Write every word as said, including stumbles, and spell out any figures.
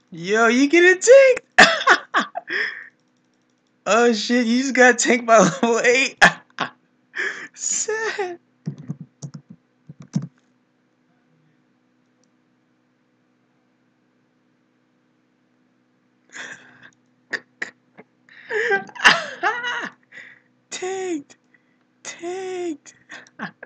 Yo, you getting tanked? Oh shit, you just got tanked by level eight. Sad. Tanked. Tanked.